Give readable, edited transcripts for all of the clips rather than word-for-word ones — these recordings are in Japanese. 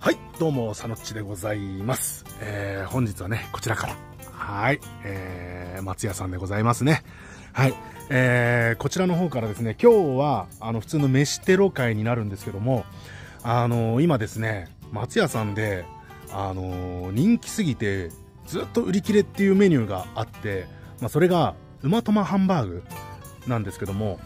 はい、どうも、さのっちでございます。本日はね、こちらから。はい、松屋さんでございますね。はい、こちらの方からですね、今日は、普通の飯テロ会になるんですけども、今ですね、松屋さんで、人気すぎて、ずっと売り切れっていうメニューがあって、それが、うまとまハンバーグなんですけども、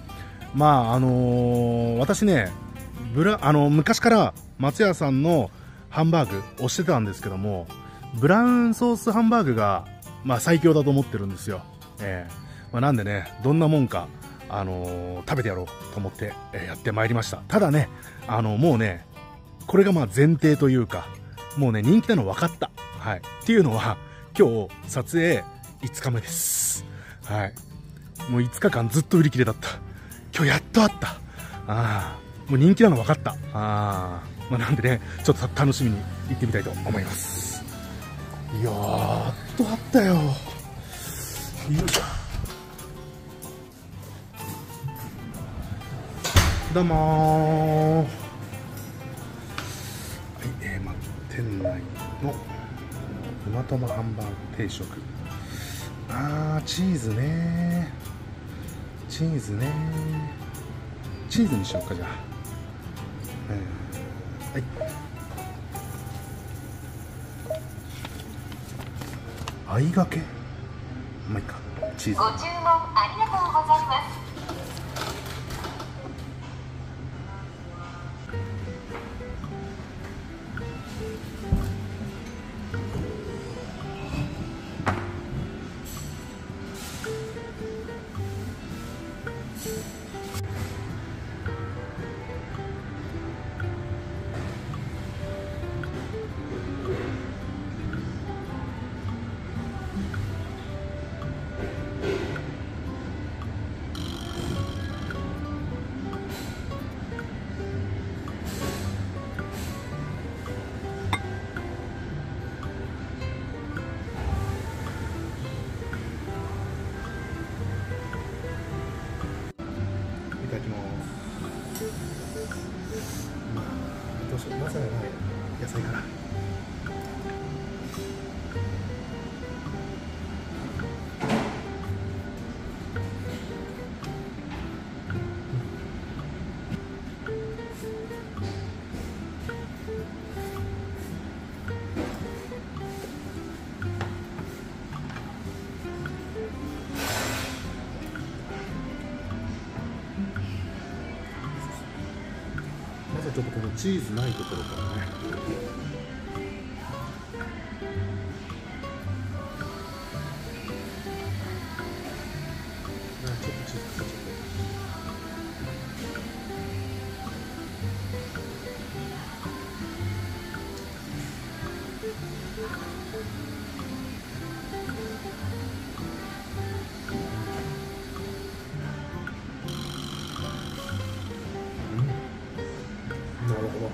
私ね、昔から松屋さんのハンバーグ推してたんですけども、ブラウンソースハンバーグが、最強だと思ってるんですよ。なんでね、どんなもんか、食べてやろうと思って、やってまいりました。ただね、もうね、これが前提というか、もうね、人気なの分かった。はい。っていうのは、今日、撮影5日目です。はい。もう5日間ずっと売り切れだった。今日やっとあった。もう人気なの分かった。なんでね、ちょっと楽しみに行ってみたいと思います。いやー、やっとあったよ。よいしょ。どうもー。はい、店内のうまとまハンバーグ定食。チーズねー。チーズねー。チーズにしようか、じゃあ。はい。あいがけ。まあいいか。チーズ。 ご注文ありがとうございます。 いただきます。どうしよう、まさかない野菜から。まずちょっとこのチーズないところからね。ちょっとチーズかけちゃって。なるほど。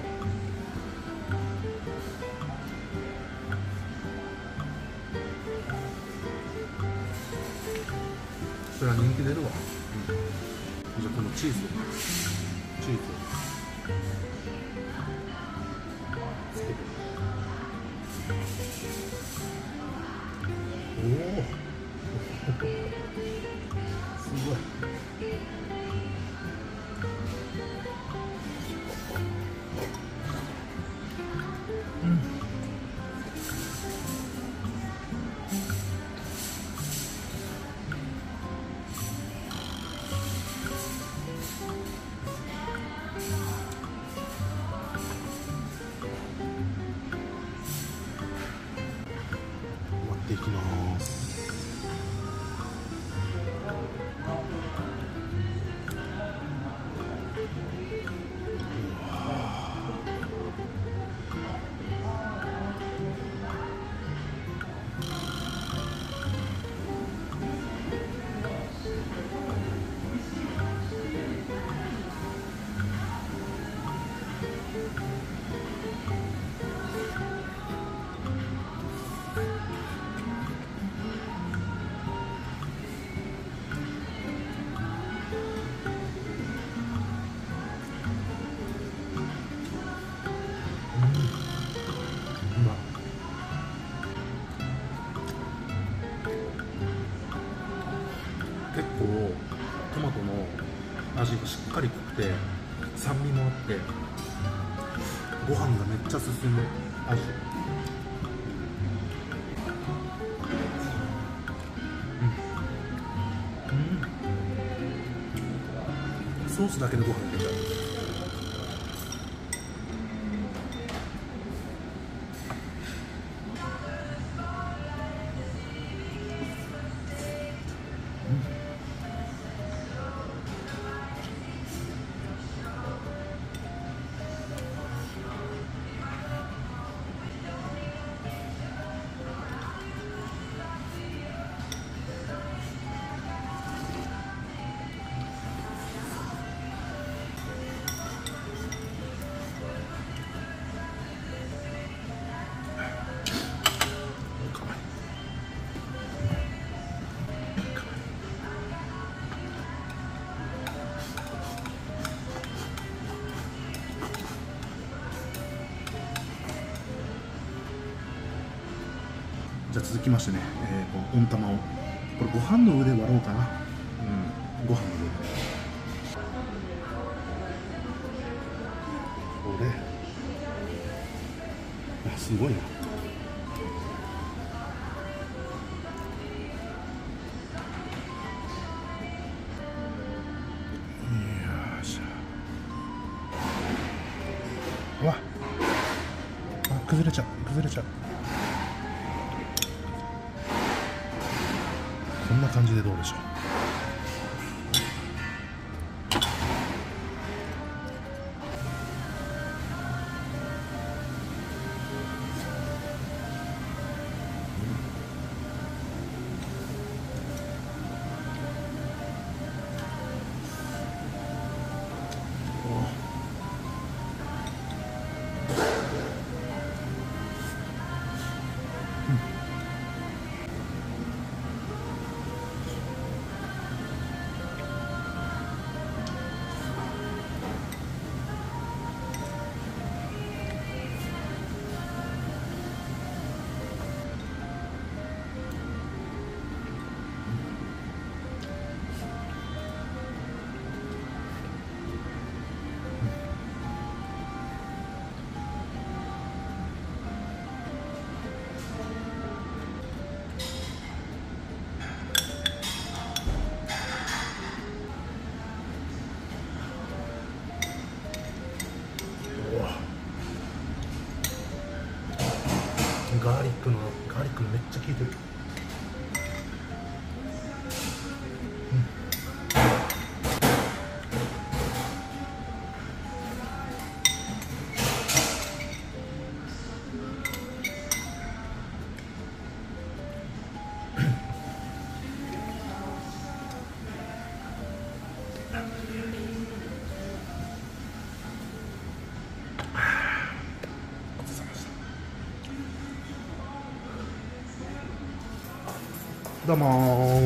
それは人気出るわ。じゃあこのチーズをつけて。おおすごい。割っていきます。 て酸味もあってご飯がめっちゃ進む味。ソースだけでご飯いけちゃう。じゃあ続きましてね、この温玉をこれご飯の上で割ろうかな。ご飯の上でこれすごいな。うわ崩れちゃう。こんな感じでどうでしょう。ガーリックのめっちゃ効いてる。どうも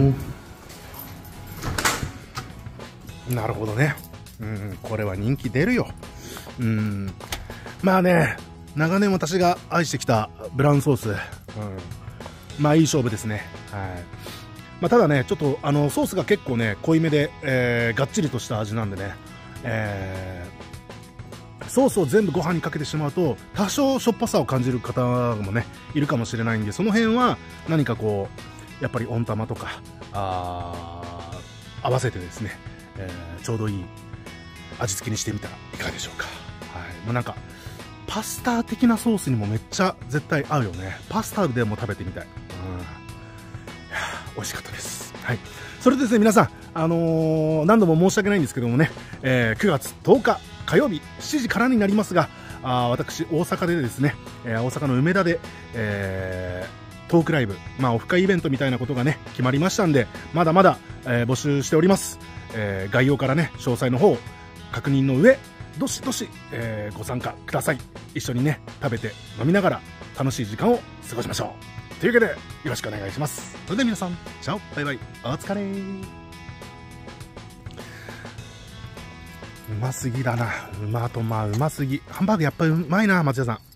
ー。なるほどね。これは人気出るよ。まあね、長年私が愛してきたブラウンソース、まあいい勝負ですね。はい。まあただね、ちょっとソースが結構ね濃いめで、がっちりとした味なんでね、ソースを全部ご飯にかけてしまうと多少しょっぱさを感じる方もねいるかもしれないんで、その辺は何かこうやっぱり温玉とか合わせてですね、ちょうどいい味付けにしてみたらいかがでしょうか。はい。もうなんかパスタ的なソースにもめっちゃ絶対合うよね。パスタでも食べてみたい。いや美味しかったです。はい。それでですね、皆さん、何度も申し訳ないんですけどもね、9月10日火曜日7時からになりますが、私大阪でですね、大阪の梅田で、トークライブ、オフ会イベントみたいなことがね決まりましたんで、まだまだ、募集しております。概要からね詳細の方確認の上、どしどし、ご参加ください。一緒にね食べて飲みながら楽しい時間を過ごしましょう。というわけでよろしくお願いします。それでは皆さん、チャオバイバイ、お疲れ。うますぎだな。うますぎ。ハンバーグやっぱりうまいな、松屋さん。